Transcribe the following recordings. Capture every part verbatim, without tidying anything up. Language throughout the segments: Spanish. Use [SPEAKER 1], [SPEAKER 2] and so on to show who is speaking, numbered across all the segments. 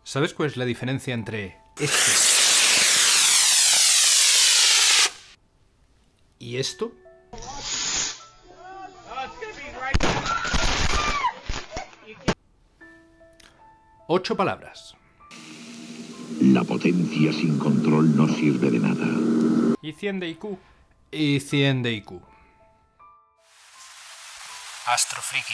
[SPEAKER 1] ¿Sabes cuál es la diferencia entre este y esto? Ocho palabras.
[SPEAKER 2] La potencia sin control no sirve de nada.
[SPEAKER 1] Y cien de I Q. Y cien de I Q. Astrofriki.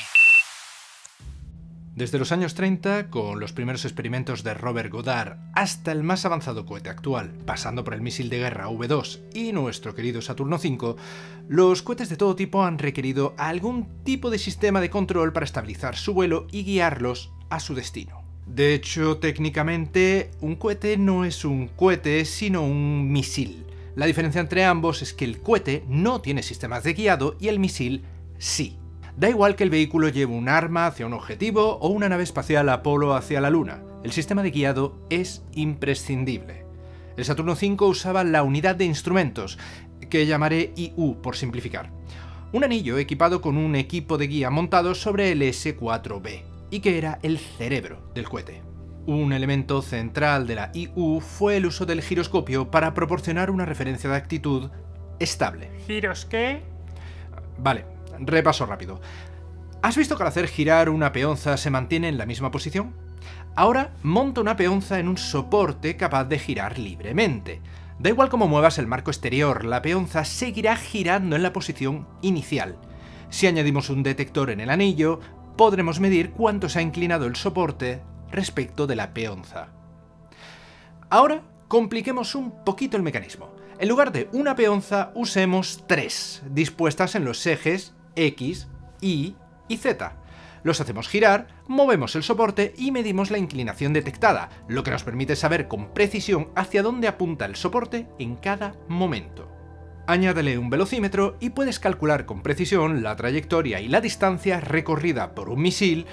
[SPEAKER 1] Desde los años treinta, con los primeros experimentos de Robert Goddard, hasta el más avanzado cohete actual, pasando por el misil de guerra V dos y nuestro querido Saturno cinco, los cohetes de todo tipo han requerido algún tipo de sistema de control para estabilizar su vuelo y guiarlos a su destino. De hecho, técnicamente, un cohete no es un cohete, sino un misil. La diferencia entre ambos es que el cohete no tiene sistemas de guiado y el misil sí. Da igual que el vehículo lleve un arma hacia un objetivo o una nave espacial Apolo hacia la Luna, el sistema de guiado es imprescindible. El Saturno cinco usaba la unidad de instrumentos, que llamaré I U por simplificar. Un anillo equipado con un equipo de guía montado sobre el S cuatro B, y que era el cerebro del cohete. Un elemento central de la I U fue el uso del giroscopio para proporcionar una referencia de actitud estable.
[SPEAKER 3] ¿Giros qué?
[SPEAKER 1] Vale, repaso rápido. ¿Has visto que al hacer girar una peonza se mantiene en la misma posición? Ahora monta una peonza en un soporte capaz de girar libremente. Da igual cómo muevas el marco exterior, la peonza seguirá girando en la posición inicial. Si añadimos un detector en el anillo, podremos medir cuánto se ha inclinado el soporte respecto de la peonza. Ahora compliquemos un poquito el mecanismo. En lugar de una peonza, usemos tres, dispuestas en los ejes X, Y y Z. Los hacemos girar, movemos el soporte y medimos la inclinación detectada, lo que nos permite saber con precisión hacia dónde apunta el soporte en cada momento. Añádele un velocímetro y puedes calcular con precisión la trayectoria y la distancia recorrida por un misil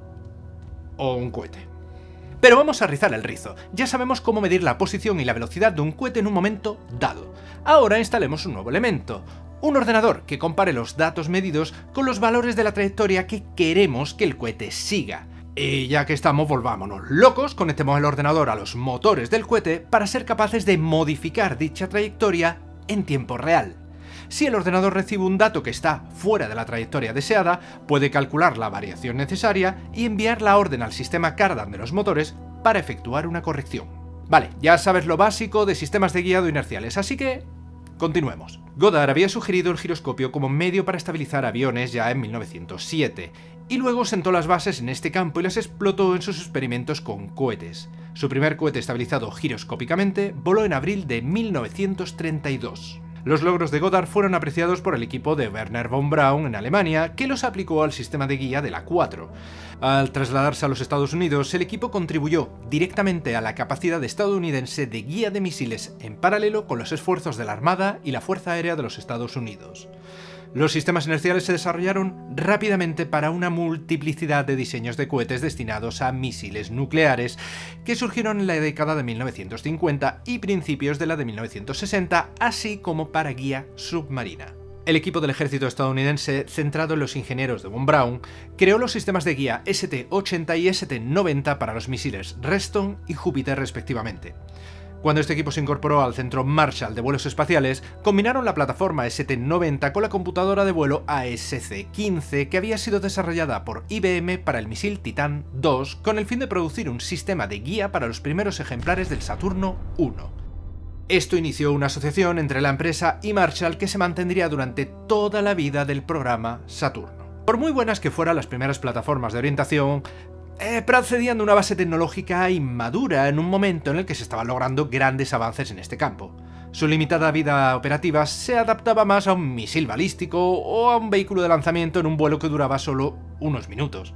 [SPEAKER 1] o un cohete. Pero vamos a rizar el rizo. Ya sabemos cómo medir la posición y la velocidad de un cohete en un momento dado. Ahora instalemos un nuevo elemento, un ordenador que compare los datos medidos con los valores de la trayectoria que queremos que el cohete siga. Y ya que estamos, volvámonos locos, conectemos el ordenador a los motores del cohete para ser capaces de modificar dicha trayectoria en tiempo real. Si el ordenador recibe un dato que está fuera de la trayectoria deseada, puede calcular la variación necesaria y enviar la orden al sistema Cardan de los motores para efectuar una corrección. Vale, ya sabes lo básico de sistemas de guiado inerciales, así que continuemos. Goddard había sugerido el giroscopio como medio para estabilizar aviones ya en mil novecientos siete, y luego sentó las bases en este campo y las explotó en sus experimentos con cohetes. Su primer cohete estabilizado giroscópicamente voló en abril de mil novecientos treinta y dos. Los logros de Goddard fueron apreciados por el equipo de Wernher von Braun en Alemania, que los aplicó al sistema de guía de la cuatro. Al trasladarse a los Estados Unidos, el equipo contribuyó directamente a la capacidad estadounidense de guía de misiles en paralelo con los esfuerzos de la Armada y la Fuerza Aérea de los Estados Unidos. Los sistemas inerciales se desarrollaron rápidamente para una multiplicidad de diseños de cohetes destinados a misiles nucleares que surgieron en la década de mil novecientos cincuenta y principios de la de mil novecientos sesenta, así como para guía submarina. El equipo del ejército estadounidense, centrado en los ingenieros de von Braun, creó los sistemas de guía S T ochenta y S T noventa para los misiles Reston y Júpiter respectivamente. Cuando este equipo se incorporó al Centro Marshall de Vuelos Espaciales, combinaron la plataforma S T noventa con la computadora de vuelo A S C quince que había sido desarrollada por I B M para el misil Titan dos con el fin de producir un sistema de guía para los primeros ejemplares del Saturno uno. Esto inició una asociación entre la empresa y Marshall que se mantendría durante toda la vida del programa Saturno. Por muy buenas que fueran las primeras plataformas de orientación, Eh, procedían de una base tecnológica inmadura en un momento en el que se estaban logrando grandes avances en este campo. Su limitada vida operativa se adaptaba más a un misil balístico o a un vehículo de lanzamiento en un vuelo que duraba solo unos minutos.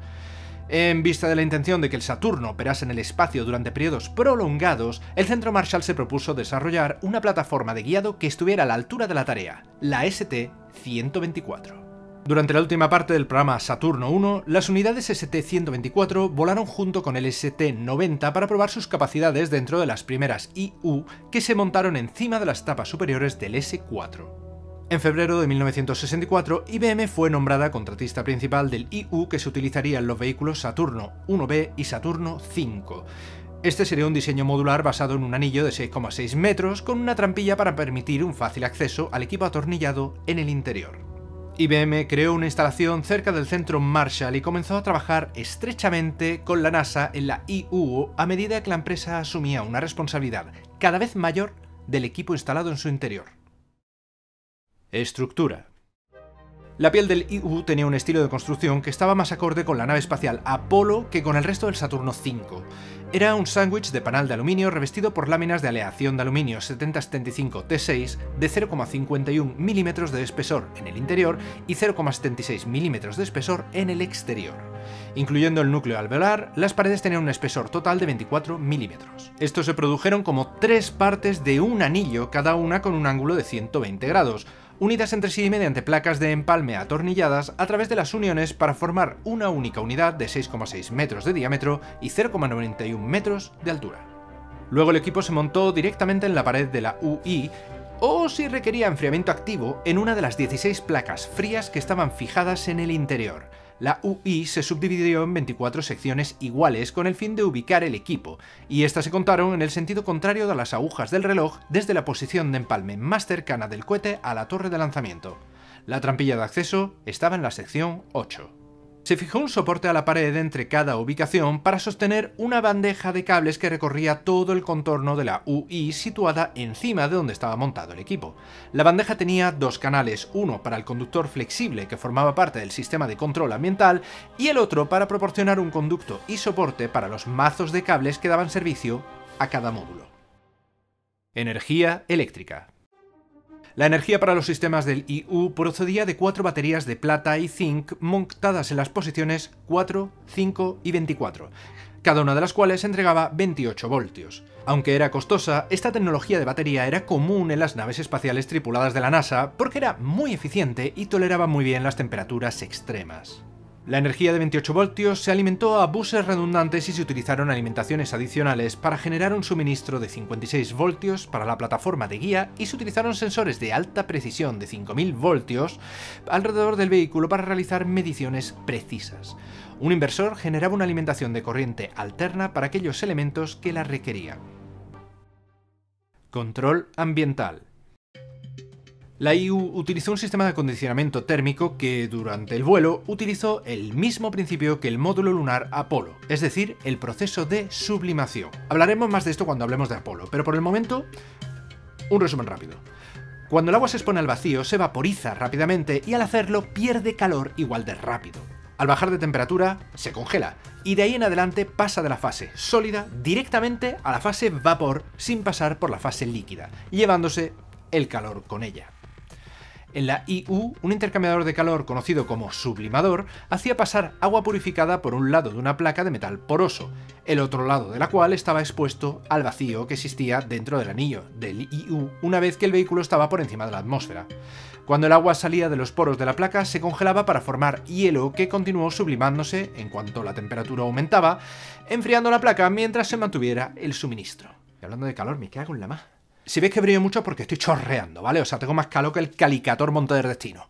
[SPEAKER 1] En vista de la intención de que el Saturno operase en el espacio durante periodos prolongados, el Centro Marshall se propuso desarrollar una plataforma de guiado que estuviera a la altura de la tarea, la S T ciento veinticuatro. Durante la última parte del programa Saturno uno, las unidades S T ciento veinticuatro volaron junto con el S T noventa para probar sus capacidades dentro de las primeras I U que se montaron encima de las tapas superiores del S cuatro. En febrero de mil novecientos sesenta y cuatro, I B M fue nombrada contratista principal del I U que se utilizaría en los vehículos Saturno uno B y Saturno cinco. Este sería un diseño modular basado en un anillo de seis coma seis metros con una trampilla para permitir un fácil acceso al equipo atornillado en el interior. I B M creó una instalación cerca del centro Marshall y comenzó a trabajar estrechamente con la NASA en la I U a medida que la empresa asumía una responsabilidad cada vez mayor del equipo instalado en su interior. Estructura. La piel del I U tenía un estilo de construcción que estaba más acorde con la nave espacial Apolo que con el resto del Saturno cinco. Era un sándwich de panal de aluminio revestido por láminas de aleación de aluminio setenta setenta y cinco T seis de cero coma cincuenta y uno milímetros de espesor en el interior y cero coma setenta y seis milímetros de espesor en el exterior. Incluyendo el núcleo alveolar, las paredes tenían un espesor total de veinticuatro milímetros. Estos se produjeron como tres partes de un anillo, cada una con un ángulo de ciento veinte grados, unidas entre sí mediante placas de empalme atornilladas a través de las uniones para formar una única unidad de seis coma seis metros de diámetro y cero coma noventa y uno metros de altura. Luego el equipo se montó directamente en la pared de la U I, o si requería enfriamiento activo, en una de las dieciséis placas frías que estaban fijadas en el interior. La U I se subdividió en veinticuatro secciones iguales con el fin de ubicar el equipo, y estas se contaron en el sentido contrario de las agujas del reloj desde la posición de empalme más cercana del cohete a la torre de lanzamiento. La trampilla de acceso estaba en la sección ocho. Se fijó un soporte a la pared entre cada ubicación para sostener una bandeja de cables que recorría todo el contorno de la U I situada encima de donde estaba montado el equipo. La bandeja tenía dos canales, uno para el conductor flexible que formaba parte del sistema de control ambiental y el otro para proporcionar un conducto y soporte para los mazos de cables que daban servicio a cada módulo. Energía eléctrica. La energía para los sistemas del I U procedía de cuatro baterías de plata y zinc montadas en las posiciones cuatro, cinco y veinticuatro, cada una de las cuales entregaba veintiocho voltios. Aunque era costosa, esta tecnología de batería era común en las naves espaciales tripuladas de la NASA porque era muy eficiente y toleraba muy bien las temperaturas extremas. La energía de veintiocho voltios se alimentó a buses redundantes y se utilizaron alimentaciones adicionales para generar un suministro de cincuenta y seis voltios para la plataforma de guía y se utilizaron sensores de alta precisión de cinco mil voltios alrededor del vehículo para realizar mediciones precisas. Un inversor generaba una alimentación de corriente alterna para aquellos elementos que la requerían. Control ambiental. La I U utilizó un sistema de acondicionamiento térmico que, durante el vuelo, utilizó el mismo principio que el módulo lunar Apolo, es decir, el proceso de sublimación. Hablaremos más de esto cuando hablemos de Apolo, pero por el momento, un resumen rápido. Cuando el agua se expone al vacío, se vaporiza rápidamente y al hacerlo pierde calor igual de rápido. Al bajar de temperatura, se congela, y de ahí en adelante pasa de la fase sólida directamente a la fase vapor sin pasar por la fase líquida, llevándose el calor con ella. En la I U, un intercambiador de calor conocido como sublimador hacía pasar agua purificada por un lado de una placa de metal poroso, el otro lado de la cual estaba expuesto al vacío que existía dentro del anillo del I U una vez que el vehículo estaba por encima de la atmósfera. Cuando el agua salía de los poros de la placa se congelaba para formar hielo que continuó sublimándose en cuanto la temperatura aumentaba, enfriando la placa mientras se mantuviera el suministro. Y hablando de calor, me cago en la más. Si veis que brillo mucho porque estoy chorreando, ¿vale? O sea, tengo más calor que el Calicator Monte del Destino.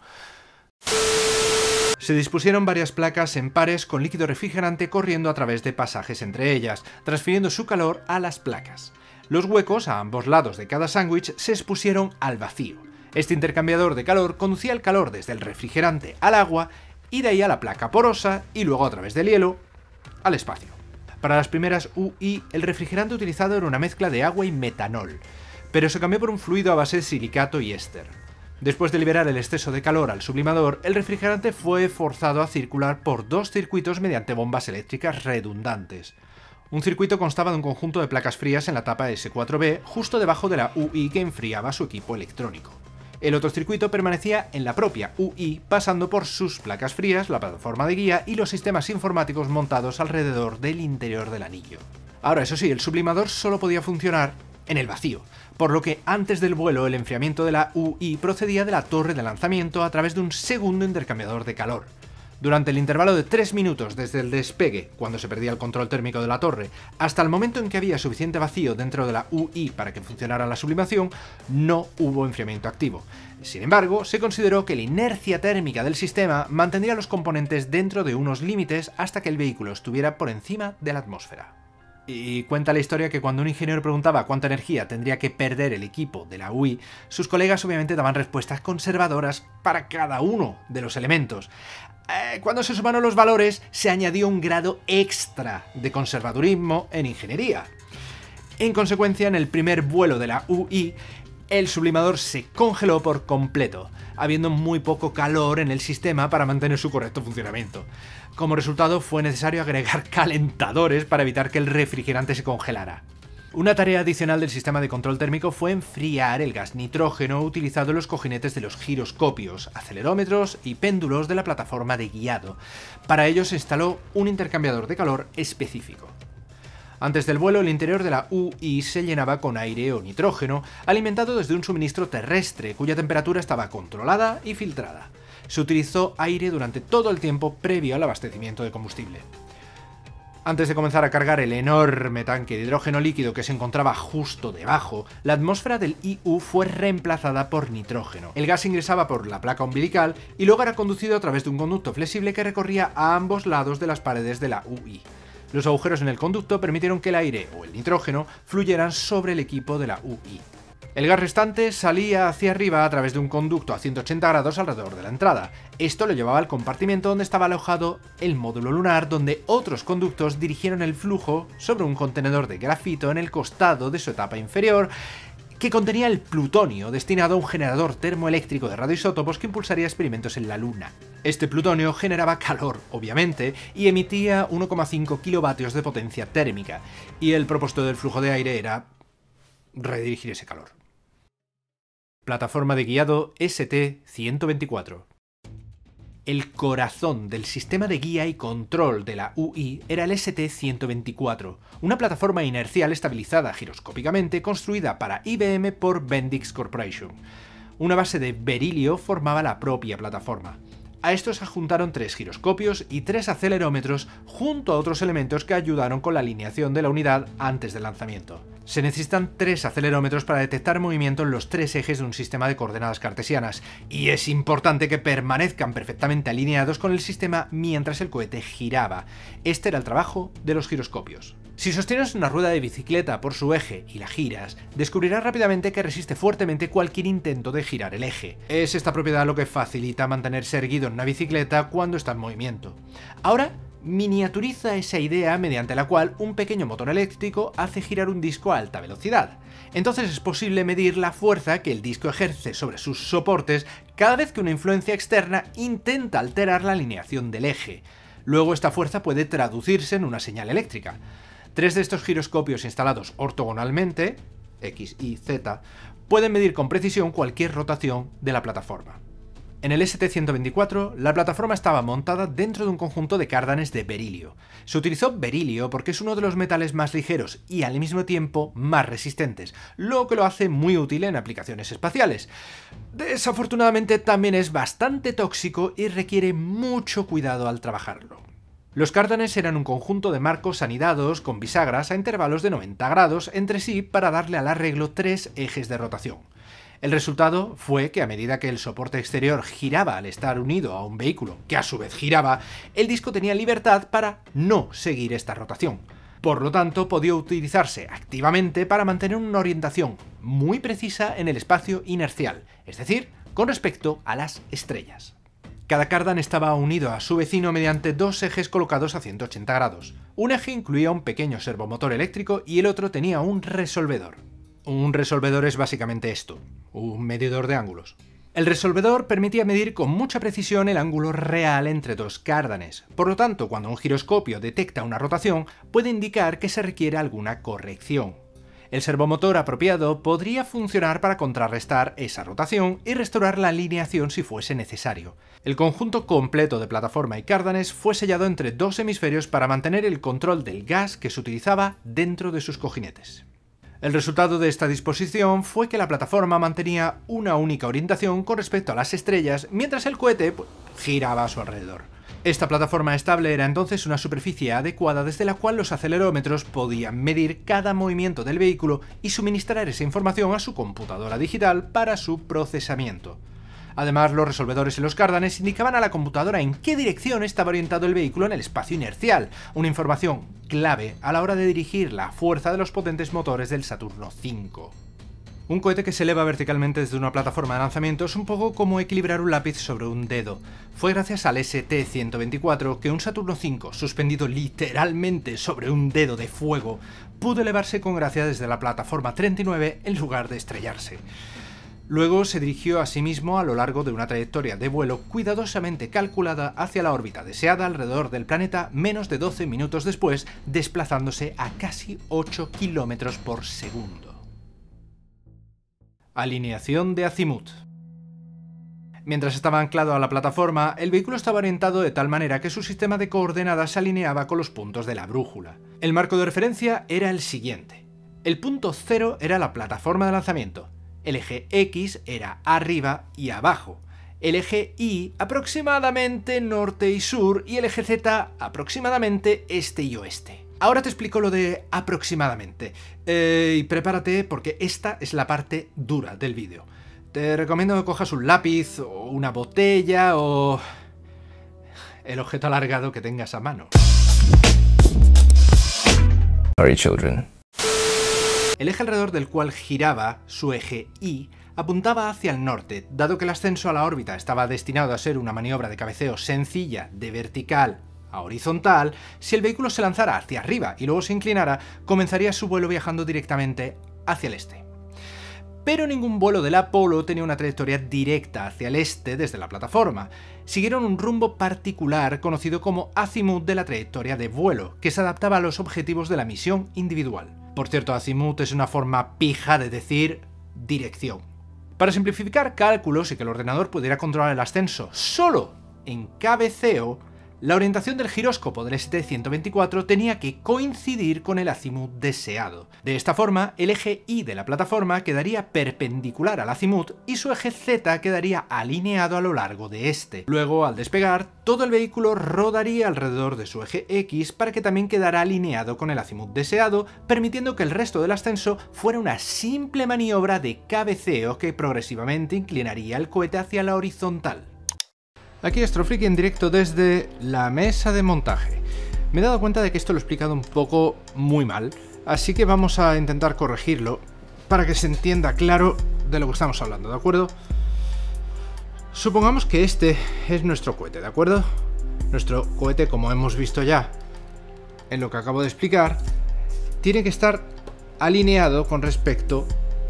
[SPEAKER 1] Se dispusieron varias placas en pares con líquido refrigerante corriendo a través de pasajes entre ellas, transfiriendo su calor a las placas. Los huecos a ambos lados de cada sándwich se expusieron al vacío. Este intercambiador de calor conducía el calor desde el refrigerante al agua y de ahí a la placa porosa y luego a través del hielo al espacio. Para las primeras U I, el refrigerante utilizado era una mezcla de agua y metanol, pero se cambió por un fluido a base de silicato y éster. Después de liberar el exceso de calor al sublimador, el refrigerante fue forzado a circular por dos circuitos mediante bombas eléctricas redundantes. Un circuito constaba de un conjunto de placas frías en la tapa ese cuatro be, justo debajo de la U I que enfriaba su equipo electrónico. El otro circuito permanecía en la propia U I, pasando por sus placas frías, la plataforma de guía y los sistemas informáticos montados alrededor del interior del anillo. Ahora, eso sí, el sublimador solo podía funcionar en el vacío, por lo que antes del vuelo el enfriamiento de la U I procedía de la torre de lanzamiento a través de un segundo intercambiador de calor. Durante el intervalo de tres minutos desde el despegue, cuando se perdía el control térmico de la torre, hasta el momento en que había suficiente vacío dentro de la U I para que funcionara la sublimación, no hubo enfriamiento activo. Sin embargo, se consideró que la inercia térmica del sistema mantendría los componentes dentro de unos límites hasta que el vehículo estuviera por encima de la atmósfera. Y cuenta la historia que cuando un ingeniero preguntaba cuánta energía tendría que perder el equipo de la U I, sus colegas obviamente daban respuestas conservadoras para cada uno de los elementos. Eh, cuando se sumaron los valores, se añadió un grado extra de conservadurismo en ingeniería. En consecuencia, en el primer vuelo de la U I, el sublimador se congeló por completo, habiendo muy poco calor en el sistema para mantener su correcto funcionamiento. Como resultado, fue necesario agregar calentadores para evitar que el refrigerante se congelara. Una tarea adicional del sistema de control térmico fue enfriar el gas nitrógeno utilizado en los cojinetes de los giroscopios, acelerómetros y péndulos de la plataforma de guiado. Para ello se instaló un intercambiador de calor específico. Antes del vuelo, el interior de la U I se llenaba con aire o nitrógeno, alimentado desde un suministro terrestre, cuya temperatura estaba controlada y filtrada. Se utilizó aire durante todo el tiempo previo al abastecimiento de combustible. Antes de comenzar a cargar el enorme tanque de hidrógeno líquido que se encontraba justo debajo, la atmósfera del I U fue reemplazada por nitrógeno. El gas ingresaba por la placa umbilical y luego era conducido a través de un conducto flexible que recorría a ambos lados de las paredes de la U I. Los agujeros en el conducto permitieron que el aire o el nitrógeno fluyeran sobre el equipo de la U I. El gas restante salía hacia arriba a través de un conducto a ciento ochenta grados alrededor de la entrada. Esto lo llevaba al compartimento donde estaba alojado el módulo lunar, donde otros conductos dirigieron el flujo sobre un contenedor de grafito en el costado de su etapa inferior, que contenía el plutonio destinado a un generador termoeléctrico de radioisótopos que impulsaría experimentos en la Luna. Este plutonio generaba calor, obviamente, y emitía uno coma cinco kilovatios de potencia térmica, y el propósito del flujo de aire era redirigir ese calor. Plataforma de guiado S T ciento veinticuatro. El corazón del sistema de guía y control de la U I era el S T ciento veinticuatro, una plataforma inercial estabilizada giroscópicamente construida para I B M por Bendix Corporation. Una base de berilio formaba la propia plataforma. A estos se adjuntaron tres giroscopios y tres acelerómetros junto a otros elementos que ayudaron con la alineación de la unidad antes del lanzamiento. Se necesitan tres acelerómetros para detectar movimiento en los tres ejes de un sistema de coordenadas cartesianas, y es importante que permanezcan perfectamente alineados con el sistema mientras el cohete giraba. Este era el trabajo de los giroscopios. Si sostienes una rueda de bicicleta por su eje y la giras, descubrirás rápidamente que resiste fuertemente cualquier intento de girar el eje. Es esta propiedad lo que facilita mantenerse erguido en una bicicleta cuando está en movimiento. Ahora, miniaturiza esa idea mediante la cual un pequeño motor eléctrico hace girar un disco a alta velocidad. Entonces es posible medir la fuerza que el disco ejerce sobre sus soportes cada vez que una influencia externa intenta alterar la alineación del eje. Luego esta fuerza puede traducirse en una señal eléctrica. Tres de estos giroscopios instalados ortogonalmente, X, Y, Z, pueden medir con precisión cualquier rotación de la plataforma. En el S T ciento veinticuatro, la plataforma estaba montada dentro de un conjunto de cárdanes de berilio. Se utilizó berilio porque es uno de los metales más ligeros y al mismo tiempo más resistentes, lo que lo hace muy útil en aplicaciones espaciales. Desafortunadamente también es bastante tóxico y requiere mucho cuidado al trabajarlo. Los cárdanes eran un conjunto de marcos anidados con bisagras a intervalos de noventa grados entre sí para darle al arreglo tres ejes de rotación. El resultado fue que a medida que el soporte exterior giraba al estar unido a un vehículo que a su vez giraba, el disco tenía libertad para no seguir esta rotación. Por lo tanto, podía utilizarse activamente para mantener una orientación muy precisa en el espacio inercial, es decir, con respecto a las estrellas. Cada cardan estaba unido a su vecino mediante dos ejes colocados a ciento ochenta grados. Un eje incluía un pequeño servomotor eléctrico y el otro tenía un resolvedor. Un resolvedor es básicamente esto, un medidor de ángulos. El resolvedor permitía medir con mucha precisión el ángulo real entre dos cárdanes. Por lo tanto, cuando un giroscopio detecta una rotación, puede indicar que se requiere alguna corrección. El servomotor apropiado podría funcionar para contrarrestar esa rotación y restaurar la alineación si fuese necesario. El conjunto completo de plataforma y cárdanes fue sellado entre dos hemisferios para mantener el control del gas que se utilizaba dentro de sus cojinetes. El resultado de esta disposición fue que la plataforma mantenía una única orientación con respecto a las estrellas, mientras el cohete pues, giraba a su alrededor. Esta plataforma estable era entonces una superficie adecuada desde la cual los acelerómetros podían medir cada movimiento del vehículo y suministrar esa información a su computadora digital para su procesamiento. Además, los resolvedores en los cárdanes indicaban a la computadora en qué dirección estaba orientado el vehículo en el espacio inercial, una información clave a la hora de dirigir la fuerza de los potentes motores del Saturno cinco. Un cohete que se eleva verticalmente desde una plataforma de lanzamiento es un poco como equilibrar un lápiz sobre un dedo. Fue gracias al S T ciento veinticuatro que un Saturno cinco, suspendido literalmente sobre un dedo de fuego, pudo elevarse con gracia desde la plataforma treinta y nueve en lugar de estrellarse. Luego se dirigió a sí mismo a lo largo de una trayectoria de vuelo cuidadosamente calculada hacia la órbita deseada alrededor del planeta menos de doce minutos después, desplazándose a casi ocho kilómetros por segundo. Alineación de azimut. Mientras estaba anclado a la plataforma, el vehículo estaba orientado de tal manera que su sistema de coordenadas se alineaba con los puntos de la brújula. El marco de referencia era el siguiente. El punto cero era la plataforma de lanzamiento. El eje X era arriba y abajo. El eje Y aproximadamente norte y sur y el eje Z aproximadamente este y oeste. Ahora te explico lo de aproximadamente, eh, y prepárate porque esta es la parte dura del vídeo. Te recomiendo que cojas un lápiz o una botella o el objeto alargado que tengas a mano.
[SPEAKER 3] Sorry, children.
[SPEAKER 1] El eje alrededor del cual giraba su eje Y apuntaba hacia el norte, dado que el ascenso a la órbita estaba destinado a ser una maniobra de cabeceo sencilla de vertical a horizontal. Si el vehículo se lanzara hacia arriba y luego se inclinara, comenzaría su vuelo viajando directamente hacia el este. Pero ningún vuelo del Apolo tenía una trayectoria directa hacia el este desde la plataforma. Siguieron un rumbo particular conocido como azimut de la trayectoria de vuelo, que se adaptaba a los objetivos de la misión individual. Por cierto, azimut es una forma pija de decir dirección. Para simplificar cálculos y que el ordenador pudiera controlar el ascenso solo en cabeceo, la orientación del giróscopo del S T ciento veinticuatro tenía que coincidir con el azimut deseado. De esta forma, el eje Y de la plataforma quedaría perpendicular al azimut y su eje Z quedaría alineado a lo largo de este. Luego, al despegar, todo el vehículo rodaría alrededor de su eje X para que también quedara alineado con el azimut deseado, permitiendo que el resto del ascenso fuera una simple maniobra de cabeceo que progresivamente inclinaría el cohete hacia la horizontal. Aquí Astrofriki en directo desde la mesa de montaje. Me he dado cuenta de que esto lo he explicado un poco muy mal, así que vamos a intentar corregirlo para que se entienda claro de lo que estamos hablando, ¿de acuerdo? Supongamos que este es nuestro cohete, ¿de acuerdo? Nuestro cohete, como hemos visto ya en lo que acabo de explicar, tiene que estar alineado con respecto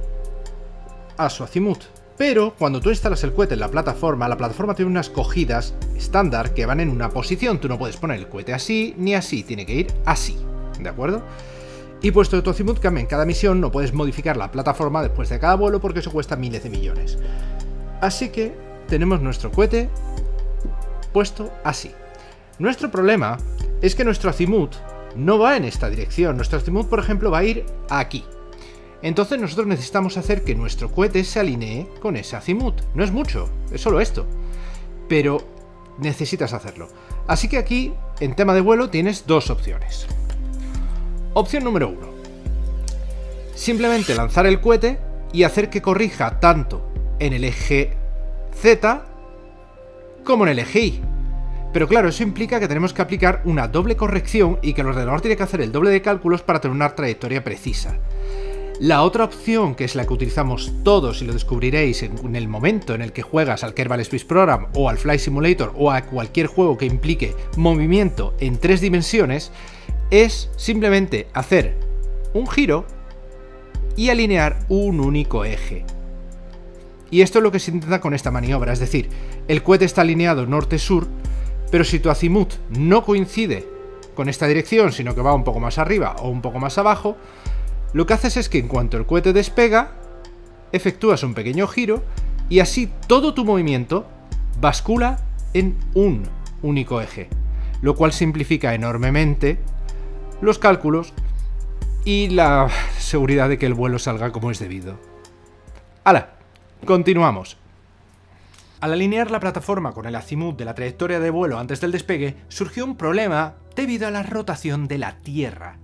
[SPEAKER 1] a su azimut. Pero cuando tú instalas el cohete en la plataforma, la plataforma tiene unas cogidas estándar que van en una posición. Tú no puedes poner el cohete así ni así, tiene que ir así, ¿de acuerdo? Y puesto que tu azimut cambia en cada misión, no puedes modificar la plataforma después de cada vuelo porque eso cuesta miles de millones. Así que tenemos nuestro cohete puesto así. Nuestro problema es que nuestro azimut no va en esta dirección. Nuestro azimut, por ejemplo, va a ir aquí. Entonces nosotros necesitamos hacer que nuestro cohete se alinee con ese azimut. No es mucho, es solo esto. Pero necesitas hacerlo. Así que aquí, en tema de vuelo, tienes dos opciones. Opción número uno. Simplemente lanzar el cohete y hacer que corrija tanto en el eje Z como en el eje Y. Pero claro, eso implica que tenemos que aplicar una doble corrección y que el ordenador tiene que hacer el doble de cálculos para tener una trayectoria precisa. La otra opción, que es la que utilizamos todos y lo descubriréis en el momento en el que juegas al Kerbal Space Program o al Flight Simulator o a cualquier juego que implique movimiento en tres dimensiones, es simplemente hacer un giro y alinear un único eje. Y esto es lo que se intenta con esta maniobra, es decir, el cohete está alineado norte-sur, pero si tu azimut no coincide con esta dirección, sino que va un poco más arriba o un poco más abajo, lo que haces es que en cuanto el cohete despega, efectúas un pequeño giro y así todo tu movimiento bascula en un único eje, lo cual simplifica enormemente los cálculos y la seguridad de que el vuelo salga como es debido. ¡Hala! Continuamos. Al alinear la plataforma con el azimut de la trayectoria de vuelo antes del despegue, surgió un problema debido a la rotación de la Tierra.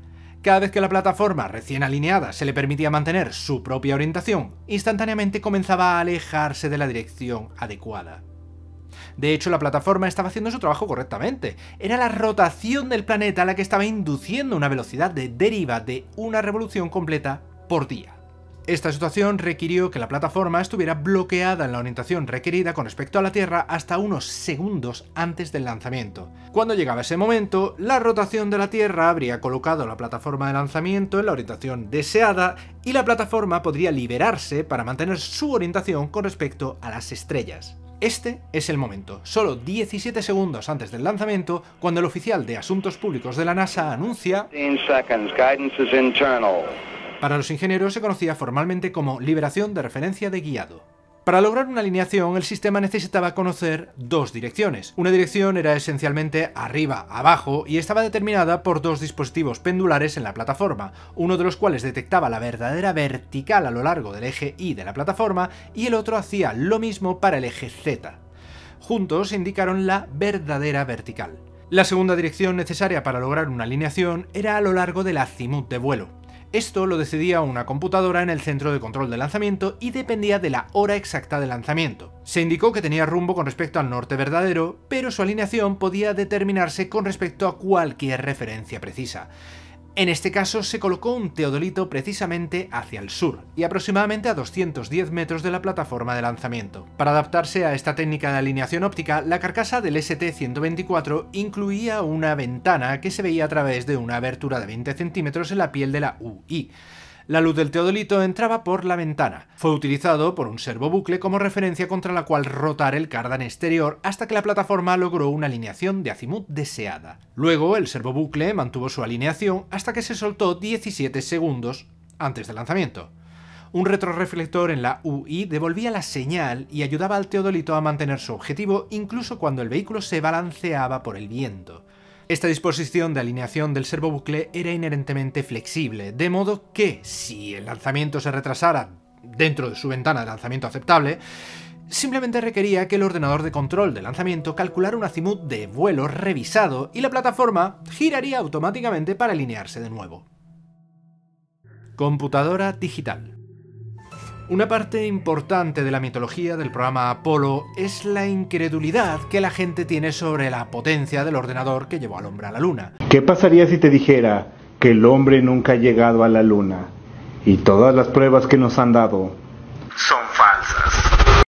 [SPEAKER 1] Cada vez que la plataforma recién alineada se le permitía mantener su propia orientación, instantáneamente comenzaba a alejarse de la dirección adecuada. De hecho, la plataforma estaba haciendo su trabajo correctamente. Era la rotación del planeta la que estaba induciendo una velocidad de deriva de una revolución completa por día. Esta situación requirió que la plataforma estuviera bloqueada en la orientación requerida con respecto a la Tierra hasta unos segundos antes del lanzamiento. Cuando llegaba ese momento, la rotación de la Tierra habría colocado la plataforma de lanzamiento en la orientación deseada y la plataforma podría liberarse para mantener su orientación con respecto a las estrellas. Este es el momento, solo diecisiete segundos antes del lanzamiento, cuando el oficial de Asuntos Públicos de la NASA anuncia... Para los ingenieros se conocía formalmente como liberación de referencia de guiado. Para lograr una alineación, el sistema necesitaba conocer dos direcciones. Una dirección era esencialmente arriba, abajo, y estaba determinada por dos dispositivos pendulares en la plataforma, uno de los cuales detectaba la verdadera vertical a lo largo del eje Y de la plataforma, y el otro hacía lo mismo para el eje Z. Juntos indicaron la verdadera vertical. La segunda dirección necesaria para lograr una alineación era a lo largo del azimut de vuelo. Esto lo decidía una computadora en el centro de control de lanzamiento y dependía de la hora exacta de lanzamiento. Se indicó que tenía rumbo con respecto al norte verdadero, pero su alineación podía determinarse con respecto a cualquier referencia precisa. En este caso se colocó un teodolito precisamente hacia el sur, y aproximadamente a doscientos diez metros de la plataforma de lanzamiento. Para adaptarse a esta técnica de alineación óptica, la carcasa del S T ciento veinticuatro incluía una ventana que se veía a través de una abertura de veinte centímetros en la piel de la U I. La luz del teodolito entraba por la ventana. Fue utilizado por un servobucle como referencia contra la cual rotar el cardan exterior hasta que la plataforma logró una alineación de azimut deseada. Luego, el servobucle mantuvo su alineación hasta que se soltó diecisiete segundos antes del lanzamiento. Un retroreflector en la U I devolvía la señal y ayudaba al teodolito a mantener su objetivo incluso cuando el vehículo se balanceaba por el viento. Esta disposición de alineación del servobucle era inherentemente flexible, de modo que, si el lanzamiento se retrasara dentro de su ventana de lanzamiento aceptable, simplemente requería que el ordenador de control de lanzamiento calculara un azimut de vuelo revisado y la plataforma giraría automáticamente para alinearse de nuevo. Computadora digital. Una parte importante de la mitología del programa Apolo es la incredulidad que la gente tiene sobre la potencia del ordenador que llevó al hombre a la Luna.
[SPEAKER 4] ¿Qué pasaría si te dijera que el hombre nunca ha llegado a la Luna y todas las pruebas que nos han dado son falsas?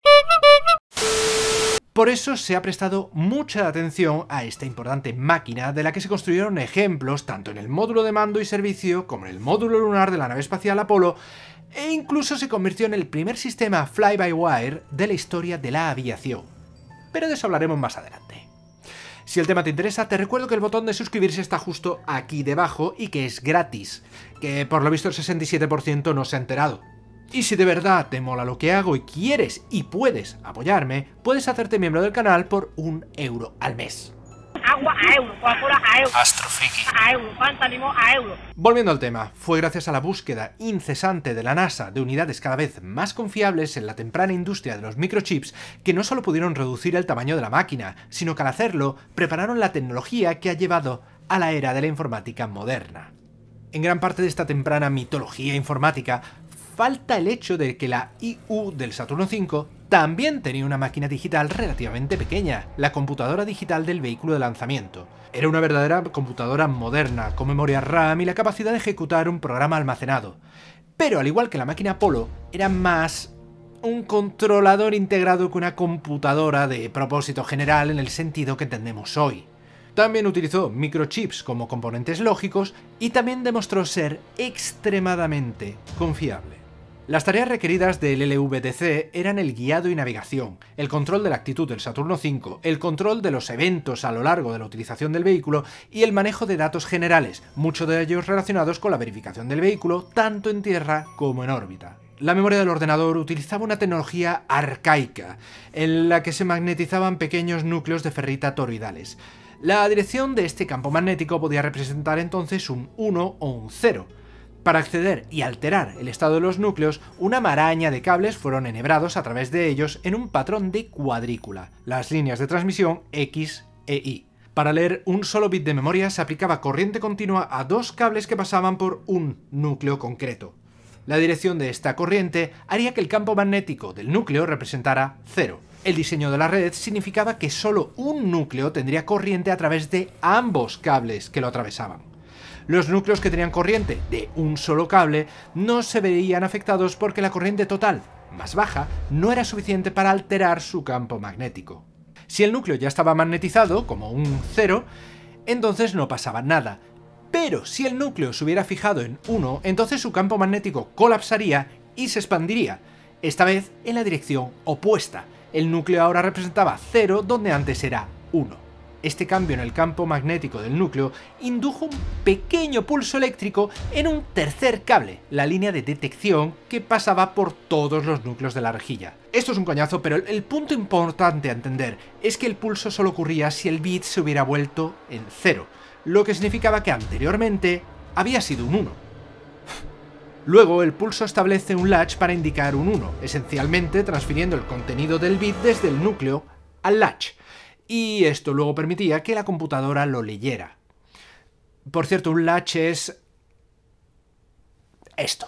[SPEAKER 1] Por eso se ha prestado mucha atención a esta importante máquina de la que se construyeron ejemplos tanto en el módulo de mando y servicio como en el módulo lunar de la nave espacial Apolo, e incluso se convirtió en el primer sistema fly-by-wire de la historia de la aviación. Pero de eso hablaremos más adelante. Si el tema te interesa, te recuerdo que el botón de suscribirse está justo aquí debajo y que es gratis, que por lo visto el sesenta y siete por ciento no se ha enterado. Y si de verdad te mola lo que hago y quieres y puedes apoyarme, puedes hacerte miembro del canal por un euro al mes.
[SPEAKER 5] Agua a euro, Coca-Cola a euro,
[SPEAKER 1] Astrofriki.
[SPEAKER 5] a euro, Fanta limón a euro.
[SPEAKER 1] Volviendo al tema, fue gracias a la búsqueda incesante de la NASA de unidades cada vez más confiables en la temprana industria de los microchips que no solo pudieron reducir el tamaño de la máquina, sino que al hacerlo prepararon la tecnología que ha llevado a la era de la informática moderna. En gran parte de esta temprana mitología informática falta el hecho de que la I U del Saturno cinco también tenía una máquina digital relativamente pequeña, la computadora digital del vehículo de lanzamiento. Era una verdadera computadora moderna, con memoria RAM y la capacidad de ejecutar un programa almacenado. Pero al igual que la máquina Apolo, era más un controlador integrado que una computadora de propósito general en el sentido que entendemos hoy. También utilizó microchips como componentes lógicos y también demostró ser extremadamente confiable. Las tareas requeridas del L V D C eran el guiado y navegación, el control de la actitud del Saturno cinco, el control de los eventos a lo largo de la utilización del vehículo y el manejo de datos generales, muchos de ellos relacionados con la verificación del vehículo tanto en tierra como en órbita. La memoria del ordenador utilizaba una tecnología arcaica, en la que se magnetizaban pequeños núcleos de ferrita toroidales. La dirección de este campo magnético podía representar entonces un uno o un cero. Para acceder y alterar el estado de los núcleos, una maraña de cables fueron enhebrados a través de ellos en un patrón de cuadrícula, las líneas de transmisión X e Y. Para leer un solo bit de memoria se aplicaba corriente continua a dos cables que pasaban por un núcleo concreto. La dirección de esta corriente haría que el campo magnético del núcleo representara cero. El diseño de la red significaba que solo un núcleo tendría corriente a través de ambos cables que lo atravesaban. Los núcleos que tenían corriente de un solo cable no se verían afectados porque la corriente total, más baja, no era suficiente para alterar su campo magnético. Si el núcleo ya estaba magnetizado, como un cero, entonces no pasaba nada. Pero si el núcleo se hubiera fijado en uno, entonces su campo magnético colapsaría y se expandiría, esta vez en la dirección opuesta. El núcleo ahora representaba cero donde antes era uno. Este cambio en el campo magnético del núcleo indujo un pequeño pulso eléctrico en un tercer cable, la línea de detección que pasaba por todos los núcleos de la rejilla. Esto es un coñazo, pero el punto importante a entender es que el pulso solo ocurría si el bit se hubiera vuelto en cero, lo que significaba que anteriormente había sido un uno. Luego el pulso establece un latch para indicar un uno, esencialmente transfiriendo el contenido del bit desde el núcleo al latch. Y esto luego permitía que la computadora lo leyera. Por cierto, un latch es esto.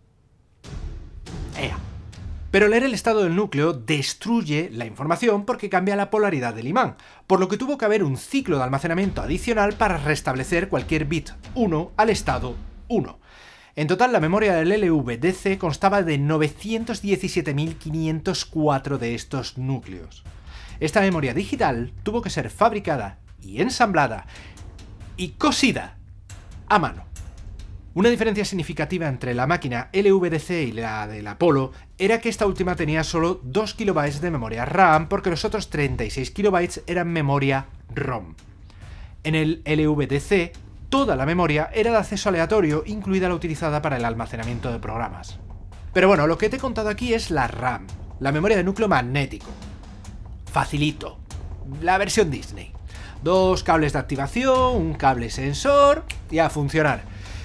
[SPEAKER 1] Ea. Pero leer el estado del núcleo destruye la información porque cambia la polaridad del imán, por lo que tuvo que haber un ciclo de almacenamiento adicional para restablecer cualquier bit uno al estado uno. En total, la memoria del L V D C constaba de novecientos diecisiete mil quinientos cuatro de estos núcleos. Esta memoria digital tuvo que ser fabricada y ensamblada y cosida a mano. Una diferencia significativa entre la máquina L V D C y la del Apolo era que esta última tenía solo dos kilobytes de memoria RAM porque los otros treinta y seis kilobytes eran memoria ROM. En el L V D C, toda la memoria era de acceso aleatorio, incluida la utilizada para el almacenamiento de programas. Pero bueno, lo que te he contado aquí es la RAM, la memoria de núcleo magnético. Facilito. La versión Disney. Dos cables de activación, un cable sensor y a funcionar.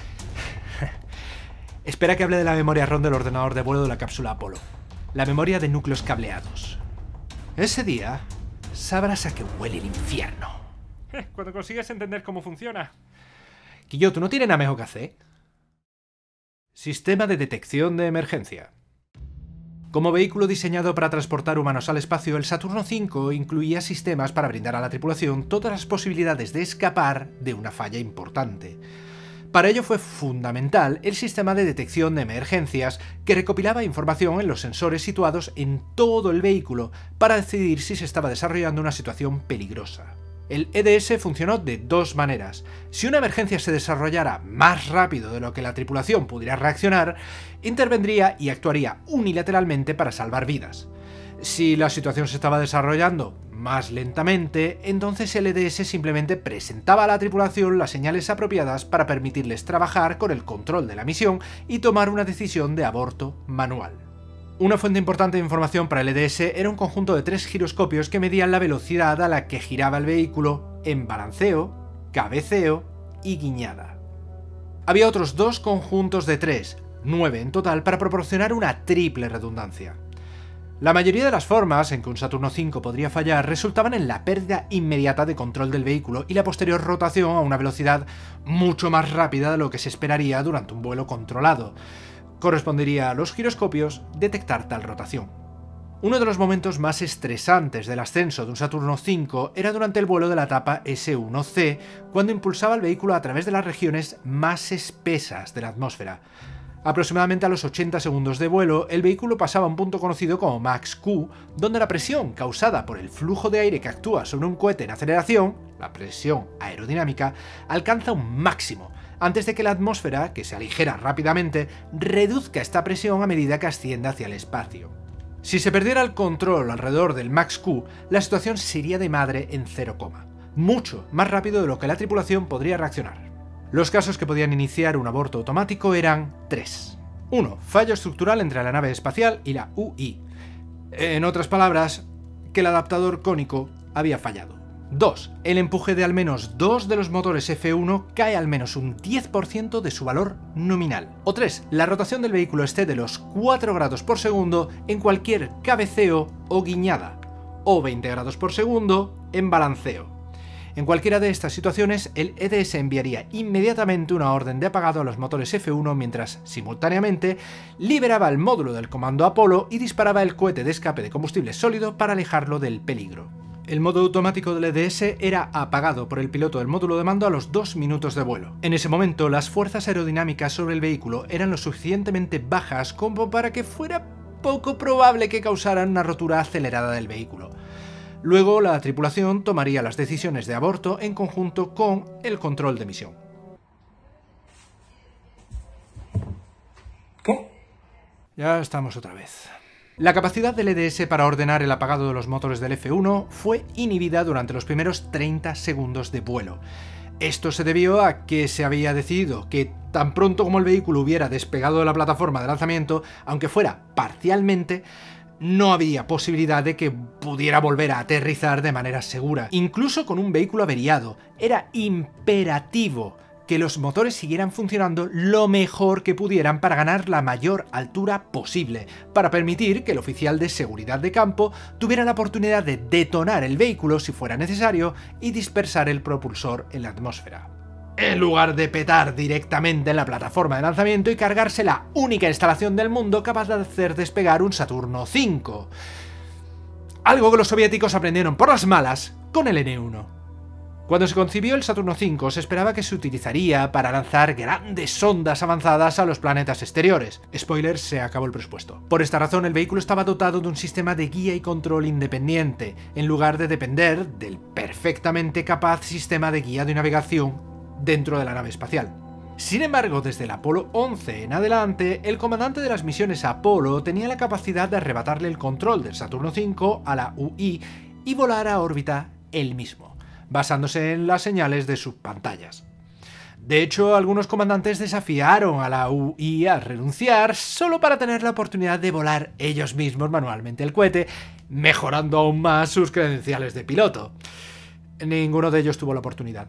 [SPEAKER 1] Espera que hable de la memoria ROM del ordenador de vuelo de la cápsula Apolo. La memoria de núcleos cableados. Ese día sabrás a qué huele el infierno. Cuando consigues entender cómo funciona. Quillo, ¿tú no tienes nada mejor que hacer? Sistema de detección de emergencia. Como vehículo diseñado para transportar humanos al espacio, el Saturno cinco incluía sistemas para brindar a la tripulación todas las posibilidades de escapar de una falla importante. Para ello fue fundamental el sistema de detección de emergencias que recopilaba información en los sensores situados en todo el vehículo para decidir si se estaba desarrollando una situación peligrosa. El E D S funcionó de dos maneras. Si una emergencia se desarrollara más rápido de lo que la tripulación pudiera reaccionar, intervendría y actuaría unilateralmente para salvar vidas. Si la situación se estaba desarrollando más lentamente, entonces el E D S simplemente presentaba a la tripulación las señales apropiadas para permitirles trabajar con el control de la misión y tomar una decisión de aborto manual. Una fuente importante de información para el E D S era un conjunto de tres giroscopios que medían la velocidad a la que giraba el vehículo en balanceo, cabeceo y guiñada. Había otros dos conjuntos de tres, nueve en total, para proporcionar una triple redundancia. La mayoría de las formas en que un Saturno cinco podría fallar resultaban en la pérdida inmediata de control del vehículo y la posterior rotación a una velocidad mucho más rápida de lo que se esperaría durante un vuelo controlado. Correspondería a los giroscopios detectar tal rotación. Uno de los momentos más estresantes del ascenso de un Saturno cinco era durante el vuelo de la etapa S uno C, cuando impulsaba el vehículo a través de las regiones más espesas de la atmósfera. Aproximadamente a los ochenta segundos de vuelo, el vehículo pasaba a un punto conocido como Max Q, donde la presión causada por el flujo de aire que actúa sobre un cohete en aceleración, la presión aerodinámica, alcanza un máximo, antes de que la atmósfera, que se aligera rápidamente, reduzca esta presión a medida que asciende hacia el espacio. Si se perdiera el control alrededor del Max Q, la situación sería de madre en cero coma, mucho más rápido de lo que la tripulación podría reaccionar. Los casos que podían iniciar un aborto automático eran tres. uno. Fallo estructural entre la nave espacial y la U I. En otras palabras, que el adaptador cónico había fallado. dos. El empuje de al menos dos de los motores F uno cae al menos un diez por ciento de su valor nominal. O tres. La rotación del vehículo excede los cuatro grados por segundo en cualquier cabeceo o guiñada, o veinte grados por segundo en balanceo. En cualquiera de estas situaciones, el E D S enviaría inmediatamente una orden de apagado a los motores F uno mientras, simultáneamente, liberaba el módulo del comando Apolo y disparaba el cohete de escape de combustible sólido para alejarlo del peligro. El modo automático del E D S era apagado por el piloto del módulo de mando a los dos minutos de vuelo. En ese momento, las fuerzas aerodinámicas sobre el vehículo eran lo suficientemente bajas como para que fuera poco probable que causaran una rotura acelerada del vehículo. Luego, la tripulación tomaría las decisiones de aborto en conjunto con el control de misión.
[SPEAKER 6] ¿Qué?
[SPEAKER 1] Ya estamos otra vez. La capacidad del E D S para ordenar el apagado de los motores del F uno fue inhibida durante los primeros treinta segundos de vuelo. Esto se debió a que se había decidido que tan pronto como el vehículo hubiera despegado de la plataforma de lanzamiento, aunque fuera parcialmente, no había posibilidad de que pudiera volver a aterrizar de manera segura. Incluso con un vehículo averiado, era imperativo que los motores siguieran funcionando lo mejor que pudieran para ganar la mayor altura posible, para permitir que el oficial de seguridad de campo tuviera la oportunidad de detonar el vehículo si fuera necesario y dispersar el propulsor en la atmósfera, en lugar de petar directamente en la plataforma de lanzamiento y cargarse la única instalación del mundo capaz de hacer despegar un Saturno cinco. Algo que los soviéticos aprendieron por las malas con el N uno. Cuando se concibió el Saturno cinco, se esperaba que se utilizaría para lanzar grandes sondas avanzadas a los planetas exteriores. Spoiler, se acabó el presupuesto. Por esta razón, el vehículo estaba dotado de un sistema de guía y control independiente, en lugar de depender del perfectamente capaz sistema de guía de navegación dentro de la nave espacial. Sin embargo, desde el Apolo once en adelante, el comandante de las misiones Apolo tenía la capacidad de arrebatarle el control del Saturno cinco a la U I y volar a órbita él mismo, basándose en las señales de sus pantallas. De hecho, algunos comandantes desafiaron a la U I a renunciar solo para tener la oportunidad de volar ellos mismos manualmente el cohete, mejorando aún más sus credenciales de piloto. Ninguno de ellos tuvo la oportunidad.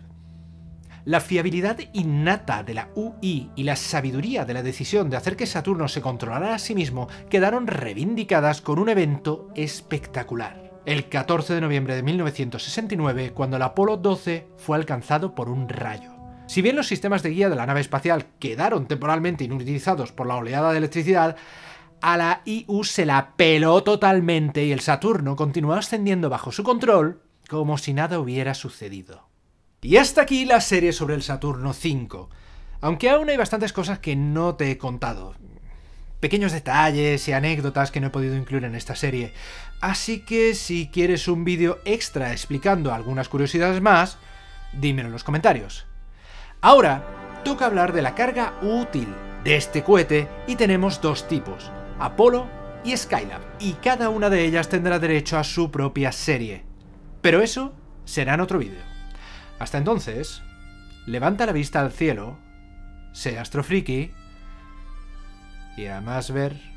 [SPEAKER 1] La fiabilidad innata de la U I y la sabiduría de la decisión de hacer que Saturno se controlara a sí mismo quedaron reivindicadas con un evento espectacular. El catorce de noviembre de mil novecientos sesenta y nueve, cuando el Apolo doce fue alcanzado por un rayo. Si bien los sistemas de guía de la nave espacial quedaron temporalmente inutilizados por la oleada de electricidad, a la I U se la peló totalmente y el Saturno continuó ascendiendo bajo su control como si nada hubiera sucedido. Y hasta aquí la serie sobre el Saturno cinco, aunque aún hay bastantes cosas que no te he contado. Pequeños detalles y anécdotas que no he podido incluir en esta serie, así que si quieres un vídeo extra explicando algunas curiosidades más, dímelo en los comentarios. Ahora, toca hablar de la carga útil de este cohete y tenemos dos tipos, Apollo y Skylab, y cada una de ellas tendrá derecho a su propia serie. Pero eso será en otro vídeo. Hasta entonces, levanta la vista al cielo, sé astrofriki y a más ver...